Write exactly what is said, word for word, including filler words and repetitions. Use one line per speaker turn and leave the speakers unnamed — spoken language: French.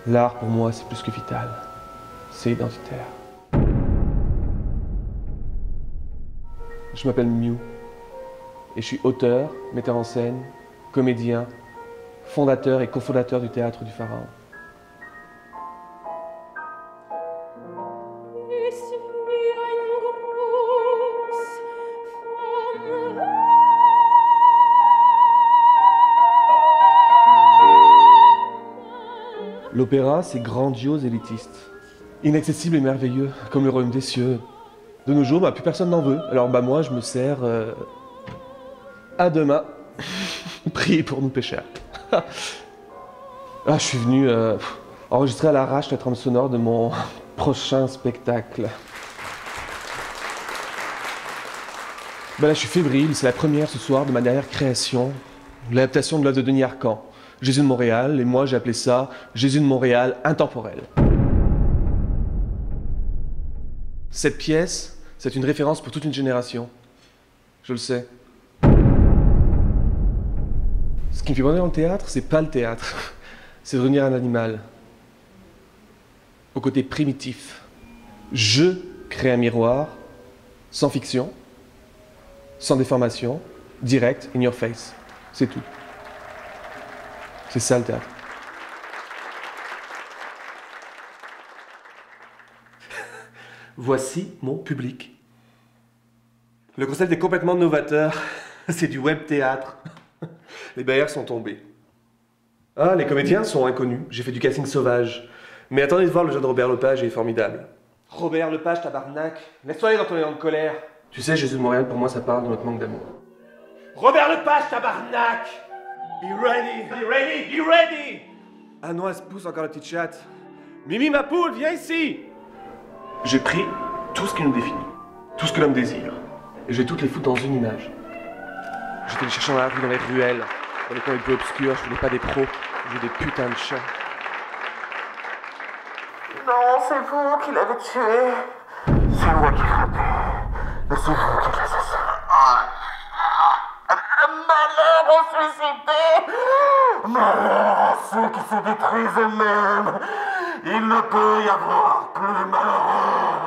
L'art, pour moi, c'est plus que vital. C'est identitaire. Je m'appelle Mew. Et je suis auteur, metteur en scène, comédien, fondateur et cofondateur du Théâtre du Pharaon. L'opéra, c'est grandiose et élitiste. Inaccessible et merveilleux, comme le royaume des cieux. De nos jours, bah, plus personne n'en veut. Alors bah, moi, je me sers... Euh... À demain. Priez pour nous pécheurs. Ah, je suis venu euh, enregistrer à l'arrache la trame sonore de mon prochain spectacle. Ben là, je suis fébrile, c'est la première ce soir de ma dernière création, l'adaptation de l'œuvre de Denis Arcand, Jésus de Montréal, et moi j'ai appelé ça Jésus de Montréal intemporel. Cette pièce, c'est une référence pour toute une génération. Je le sais. Ce qui me fait bonheur dans le théâtre, c'est pas le théâtre, c'est devenir un animal. Au côté primitif. Je crée un miroir, sans fiction, sans déformation, direct, in your face. C'est tout. C'est ça le théâtre. Voici mon public. Le concept est complètement novateur. C'est du web théâtre. Les barrières sont tombées. Ah, les comédiens sont inconnus. J'ai fait du casting sauvage. Mais attendez de voir le jeu de Robert Lepage, il est formidable. Robert Lepage, tabarnak. Laisse-toi aller dans ton élan de colère. Tu sais, Jésus de Montréal, pour moi, ça parle de notre manque d'amour. Robert Lepage, tabarnak! Be ready! Be ready! Be ready! Ah non, elle se pousse encore la petite chatte. Mimi, ma poule, viens ici! J'ai pris tout ce qui nous définit. Tout ce que l'homme désire. Et je vais toutes les foutre dans une image. J'étais les chercher dans la rue, dans les ruelles, dans les coins les plus obscurs. Je voulais pas des pros, je voulais des putains de chats.
Non, c'est vous qui l'avez tué. C'est moi qui frappé. Mais c'est vous qui êtes l'assassin. Malheur aux suicidés. Malheur à ceux qui se détruisent eux-mêmes. Il ne peut y avoir plus malheureux.